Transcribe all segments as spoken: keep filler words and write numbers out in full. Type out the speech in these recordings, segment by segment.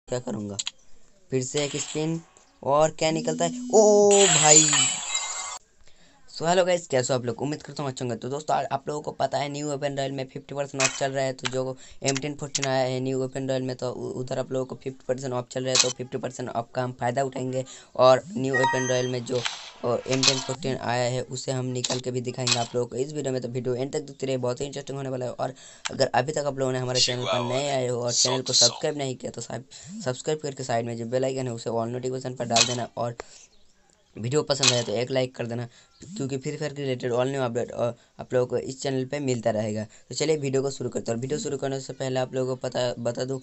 क्या करूँगा, फिर से एक स्पिन और क्या निकलता है। ओ भाई, सो हेलो गाइस, कैसे हो आप लोग? उम्मीद करता हूँ अच्छे होंगे। तो दोस्तों आ- आप लोगों को पता है न्यू ओपन रॉयल में फिफ्टी परसेंट ऑफ चल रहा है। तो जो एम टेन फोर्टीन आया है न्यू ओपन रॉयल में, तो उ- उधर आप लोगों को फिफ्टी परसेंट ऑफ चल रहा है। तो फिफ्टी परसेंट ऑफ का हम फ़ायदा उठाएंगे और न्यू ओपन रॉयल में जो एम टेन फोर्टीन आया है उसे हम निकल के भी दिखाएंगे आप लोगों को इस वीडियो में। तो वीडियो एंड तक देखते रहिए, बहुत ही इंटरेस्टिंग होने वाला है। और अगर अभी तक आप लोगों ने हमारे चैनल पर नए आए हो और चैनल को सब्सक्राइब नहीं किया तो सब्सक्राइब करके साइड में जो बेल आइकन है उसे ऑल नोटिफिकेशन पर डाल देना। और वीडियो पसंद आए तो एक लाइक कर देना, क्योंकि फ्री फायर के रिलेटेड ऑल न्यू अपडेट आप लोगों को इस चैनल पे मिलता रहेगा। तो चलिए वीडियो को शुरू करते हैं। और वीडियो शुरू करने से पहले आप लोगों को पता बता दूं,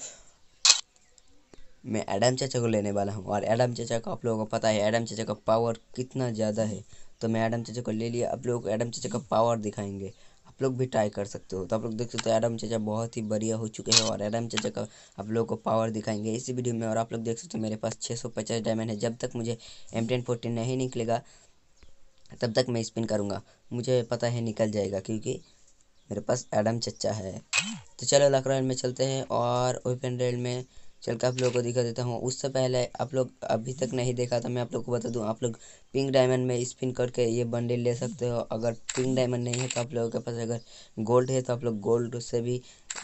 मैं एडम चाचा को लेने वाला हूं। और एडम चाचा को आप लोगों को पता है एडम चाचा का पावर कितना ज़्यादा है। तो मैं एडम चाचा को ले लिया, आप लोगों को एडम चाचा का पावर दिखाएंगे। आप लोग भी ट्राई कर सकते हो। तो आप लोग देख सकते हो एडम चाचा बहुत ही बढ़िया हो चुके हैं और एडम चाचा का आप लोगों को पावर दिखाएंगे इसी वीडियो में। और आप लोग देख सकते हो मेरे पास छः सौ पचास डायमंड है। जब तक मुझे एम टेन फोर्टीन नहीं निकलेगा तब तक मैं स्पिन करूँगा। मुझे पता है निकल जाएगा, क्योंकि मेरे पास एडम चच्चा है। तो चलो लक रॉयल में चलते हैं और ओपन रेल में चल कर आप लोगों को दिखा देता हूँ। उससे पहले आप लोग अभी तक नहीं देखा तो मैं आप लोग को बता दूँ, आप लोग पिंक डायमंड में स्पिन करके ये बंडल ले सकते हो। अगर पिंक डायमंड नहीं है तो आप लोगों के पास अगर गोल्ड है तो आप लोग गोल्ड से भी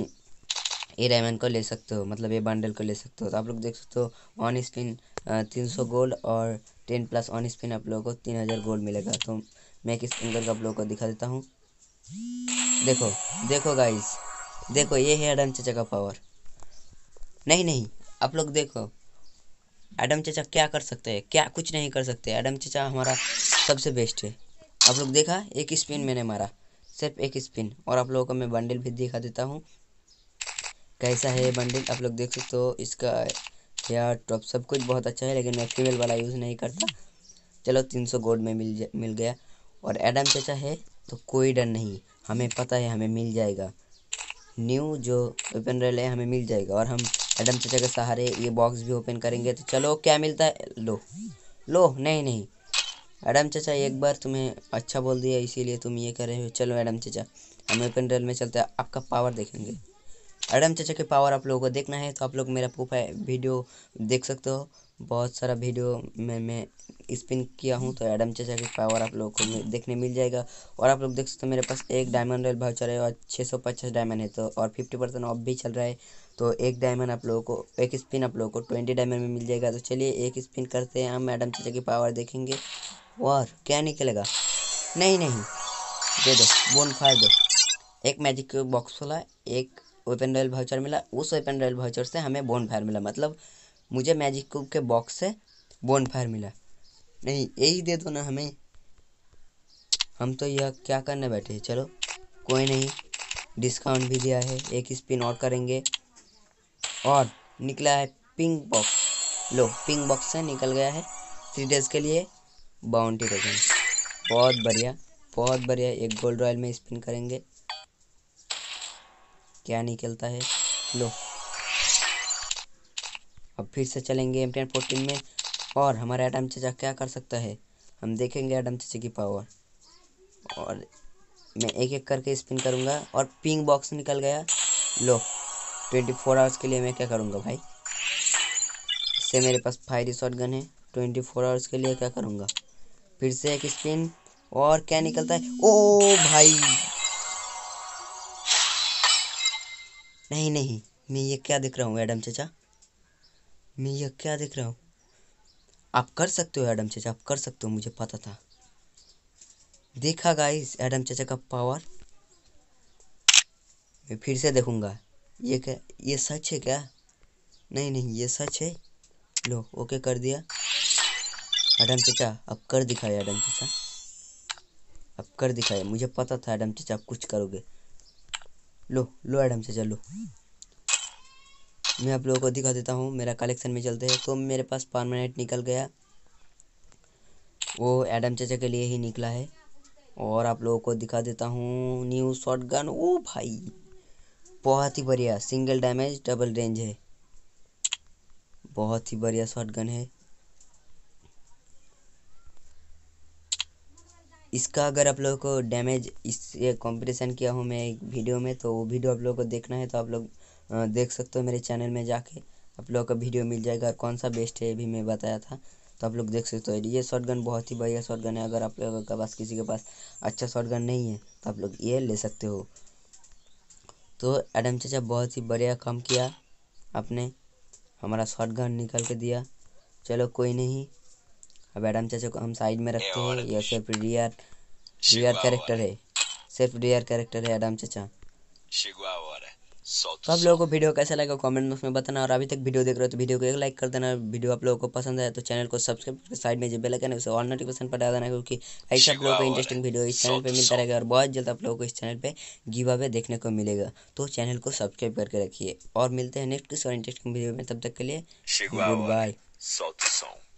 ये डायमंड को ले सकते हो, मतलब ये बंडल को ले सकते हो। तो आप लोग देख सकते हो ऑन स्पिन तीन सौ गोल्ड और टेन प्लस ऑन स्पिन आप लोगों को तीन हज़ार गोल्ड मिलेगा। तो मैं एक स्पिन करके आप लोगों को दिखा देता हूँ। देखो देखो गाइस, देखो ये है एडम चचा का पावर। नहीं नहीं, आप लोग देखो एडम चचा क्या कर सकते हैं, क्या कुछ नहीं कर सकते। एडम चचा हमारा सबसे बेस्ट है। आप लोग देखा, एक स्पिन मैंने मारा, सिर्फ एक स्पिन। और आप लोगों को मैं बंडल भी दिखा देता हूँ कैसा है ये बंडल। आप लोग देख सकते हो इसका हेयर टॉप सब कुछ बहुत अच्छा है, लेकिन मैं फीमेल वाला यूज़ नहीं करता। चलो तीन सौ गोल्ड में मिल मिल गया। और एडम चाचा है तो कोई डर नहीं, हमें पता है हमें मिल जाएगा। न्यू जो ओपन रेल है हमें मिल जाएगा और हम एडम चाचा के सहारे ये बॉक्स भी ओपन करेंगे। तो चलो क्या मिलता है, लो लो। नहीं नहीं, एडम चाचा एक बार तुम्हें अच्छा बोल दिया इसीलिए तुम ये कर रहे हो। चलो एडम चाचा हम ओपन रेल में चलते हैं, आपका पावर देखेंगे। एडम चाचा के पावर आप लोगों को देखना है तो आप लोग मेरा प्रोफाइल वीडियो देख सकते हो। बहुत सारा वीडियो में मैं स्पिन किया हूँ, तो एडम चाचा की पावर आप लोगों को मि- देखने मिल जाएगा। और आप लोग देख सकते हो मेरे पास एक डायमंड रॉयल वाउचर है और छः सौ पचास डायमंड है। तो और फिफ्टी परसेंट ऑफ भी चल रहा है। तो एक डायमंड आप लोगों को, एक स्पिन आप लोगों को ट्वेंटी डायमंड में मिल जाएगा। तो चलिए एक स्पिन करते हैं, हम एडम चाचा की पावर देखेंगे। और क्या निकलेगा, नहीं नहीं, दे दो बोन फायर दो। एक मैजिक बॉक्स खोला, एक ओपन रॉयल वाउचर मिला, उस ओपन रॉयल वाउचर से हमें बोन फायर मिला, मतलब मुझे मैजिक क्यूब के बॉक्स से बोन फायर मिला। नहीं यही दे दो ना हमें, हम तो यह क्या करने बैठे हैं। चलो कोई नहीं, डिस्काउंट भी दिया है, एक स्पिन और करेंगे। और निकला है पिंक बॉक्स। लो पिंक बॉक्स से निकल गया है थ्री डेज के लिए बाउंटी टोकन। बहुत बढ़िया बहुत बढ़िया। एक गोल्ड रॉयल में स्पिन करेंगे, क्या निकलता है। लो अब फिर से चलेंगे एम टेन फोर्टीन में। और हमारा एडम चाचा क्या कर सकता है हम देखेंगे, एडम चाचा की पावर। और मैं एक एक करके स्पिन करूँगा और पिंक बॉक्स निकल गया। लो ट्वेंटी फोर आवर्स के लिए मैं क्या करूँगा भाई, इससे मेरे पास फायरी शॉट गन है। ट्वेंटी फोर आवर्स के लिए क्या करूँगा, फिर से एक स्पिन और क्या निकलता है। ओ भाई, नहीं नहीं, मैं ये क्या दिख रहा हूँ एडम चाचा, मैं ये क्या दिख रहा हूँ। आप कर सकते हो एडम चाचा, आप कर सकते हो, मुझे पता था। देखा गाइस एडम चाचा का पावर, मैं फिर से देखूंगा। ये क्या, ये सच है क्या, नहीं नहीं ये सच है। लो ओके कर दिया। एडम चाचा अब कर दिखाया, एडम चाचा अब कर दिखाया, मुझे पता था एडम चाचा आप कुछ करोगे। लो लो एडम चाचा लो, मैं आप लोगों को दिखा देता हूँ। मेरा कलेक्शन में चलते हैं तो मेरे पास परमानेंट निकल गया, वो एडम चाचा के लिए ही निकला है। और आप लोगों को दिखा देता हूँ न्यू शॉट गन। ओ भाई बहुत ही बढ़िया, सिंगल डैमेज डबल रेंज है, बहुत ही बढ़िया शॉट गन है। इसका अगर आप लोगों को डैमेज इससे कंपटीशन किया हूँ मैं एक वीडियो में, तो वो वीडियो आप लोगों को देखना है तो आप लोग अ, देख सकते हो मेरे चैनल में जाके। आप लोगों का वीडियो मिल जाएगा और कौन सा बेस्ट है ये भी मैं बताया था। तो आप लोग देख सकते हो ये शॉटगन बहुत ही बढ़िया शॉटगन है। अगर आप लोगों के पास किसी के पास अच्छा शॉटगन नहीं है तो आप लोग ये ले सकते हो। तो एडम चाचा बहुत ही बढ़िया काम किया आपने, हमारा शॉटगन निकाल के दिया। चलो कोई नहीं, अब एडम चाचा को हम साइड में रखते हैं। यह सिर्फ रियर रियर कैरेक्टर है, सिर्फ रियर कैरेक्टर है एडम चाचा। तो आप लोगों को वीडियो कैसा लगा कमेंट बॉक्स में बताना। और अभी तक वीडियो देख रहे हो तो वीडियो को एक लाइक कर देना। वीडियो आप लोगों को पसंद आया तो चैनल को सब्सक्राइब करके साइड में जो बेल आइकन है उसे ऑल नोटिफिकेशन पर डाल देना, क्योंकि ऐसे आप लोगों को इंटरेस्टिंग वीडियो इस चैनल पे मिलता रहेगा। और बहुत जल्द आप लोगों को इस चैनल पे गिव अवे देखने को मिलेगा। तो चैनल को सब्सक्राइब करके रखिए और मिलते हैं नेक्स्ट किसी और इंटरेस्टिंग वीडियो में। तब तक के लिए गुड बाय।